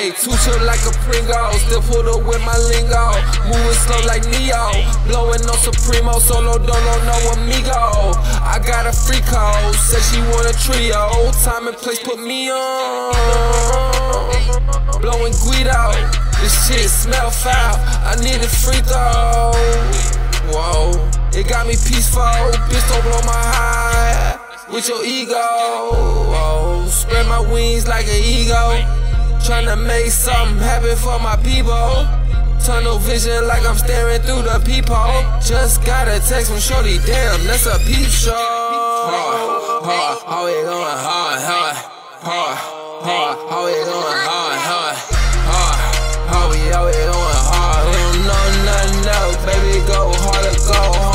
Ayy, too chill like a Pringo, still pulled up with my lingo. Moving slow like Neo, blowing on Supremo, solo dolo, no amigo. I got a free code, said she want a trio. Time and place put me on. Blowing Guido, this shit smell foul. I need a free throw. Whoa, it got me peaceful. Bitch, don't blow my high with your ego. Whoa, spread my wings like an eagle. Tryna make something happen for my people. Tunnel vision like I'm staring through the peephole. Just got a text from shorty, damn, that's a peep show. How it going hard, how it going hard, how we going hard. We don't know nothing else, baby, go harder, go hard.